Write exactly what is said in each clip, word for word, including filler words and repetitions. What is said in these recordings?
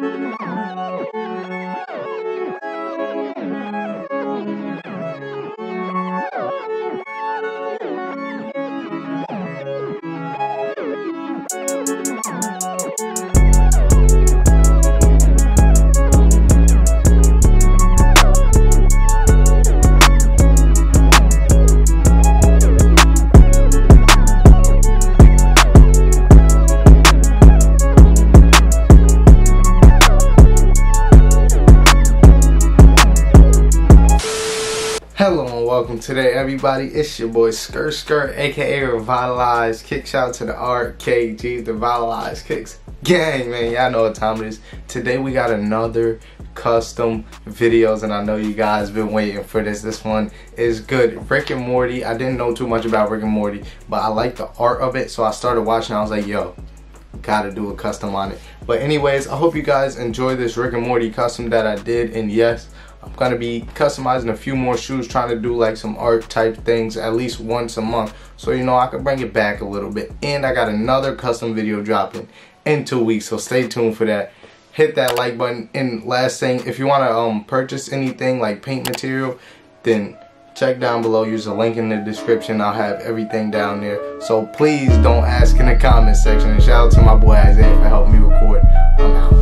Hello and welcome today, everybody. It's your boy Skirt Skirt, aka Revitalized Kicks. Shout out to the R K G, the Revitalized Kicks gang, man. Y'all know what time it is. Today we got another custom videos, and I know you guys been waiting for this. This one is good. Rick and Morty. I didn't know too much about Rick and Morty, but I like the art of it, so I started watching. I was like, yo, gotta do a custom on it. But anyways, I hope you guys enjoy this Rick and Morty custom that I did, and yes, I'm gonna be customizing a few more shoes, trying to do like some art type things at least once a month, so you know I can bring it back a little bit. And I got another custom video dropping in two weeks, so stay tuned for that. Hit that like button. And last thing, if you want to um purchase anything like paint material, then check down below. Use the link in the description. I'll have everything down there, so please don't ask in the comment section. And shout out to my boy Isaiah for helping me record. I'm out.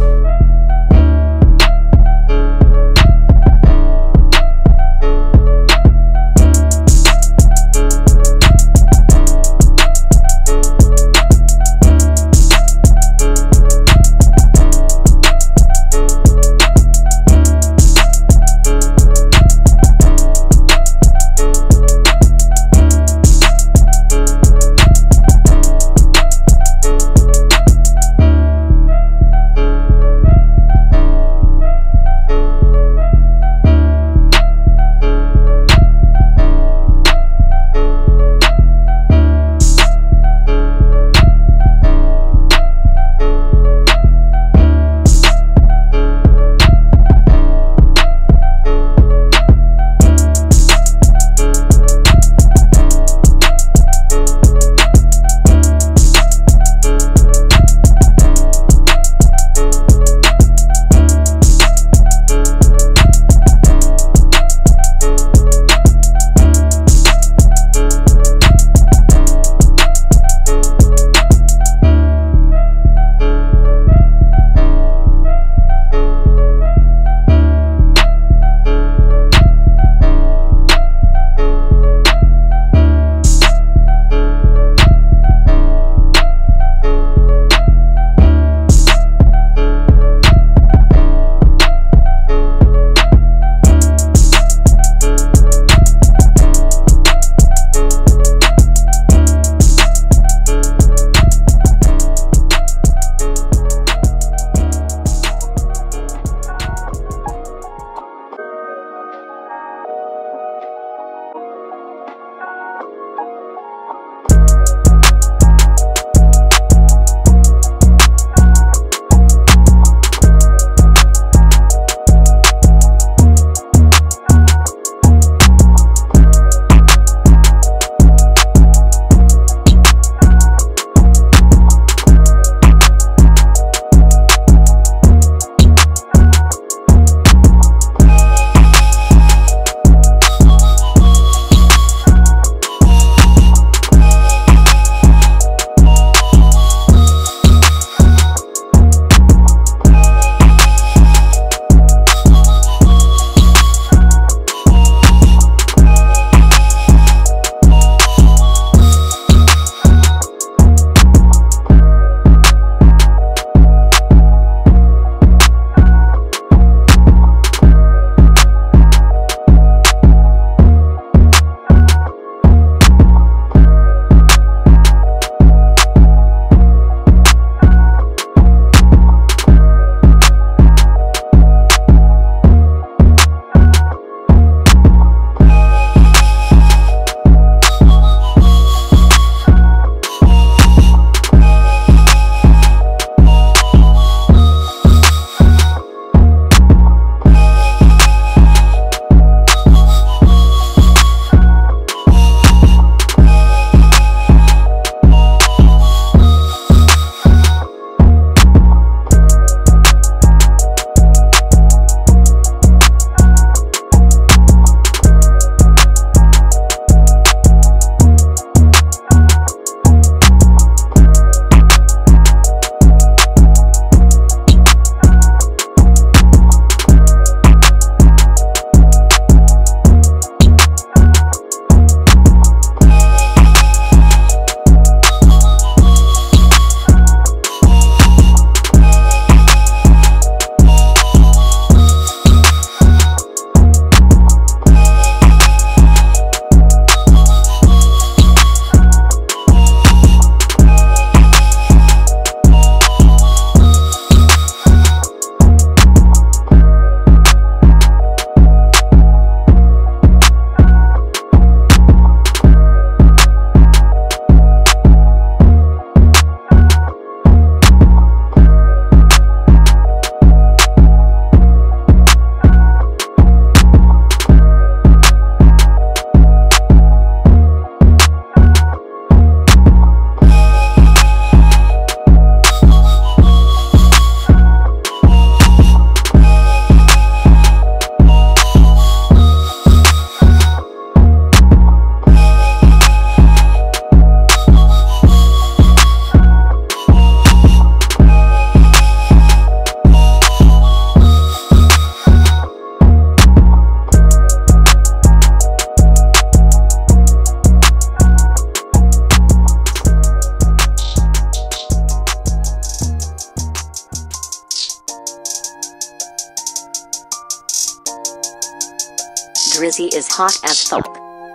Drizzy is hot as fuck.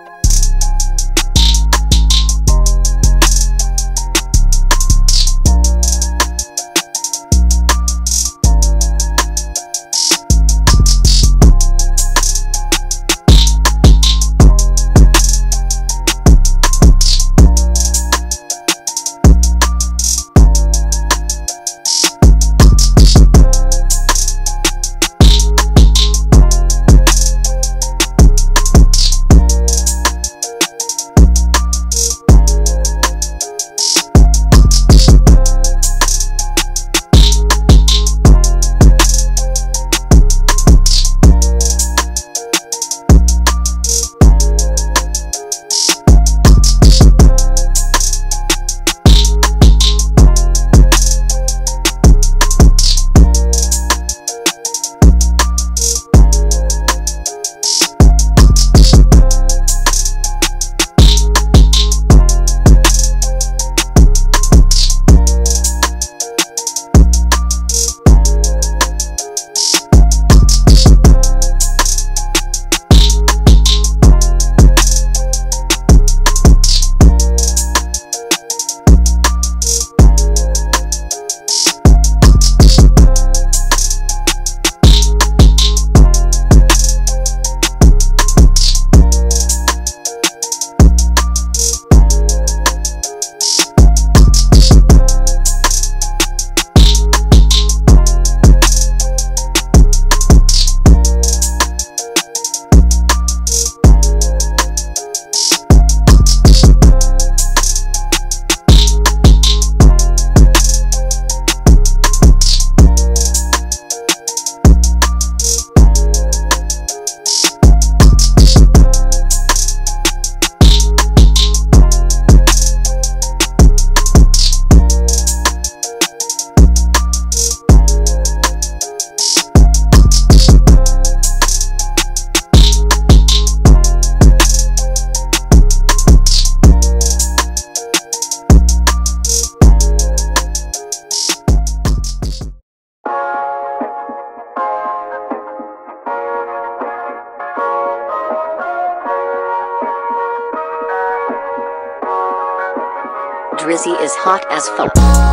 Drizzy is hot as fuck.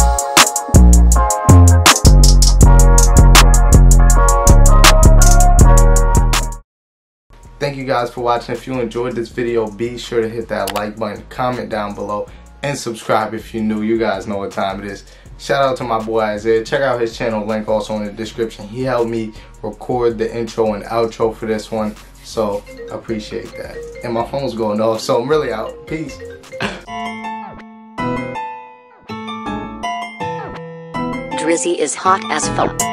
Thank you guys for watching. If you enjoyed this video, be sure to hit that like button, comment down below, and subscribe if you're new. You guys know what time it is. Shout out to my boy Isaiah. Check out his channel, link also in the description. He helped me record the intro and outro for this one, so appreciate that. And my phone's going off, so I'm really out. Peace. Drizzy is hot as fuck.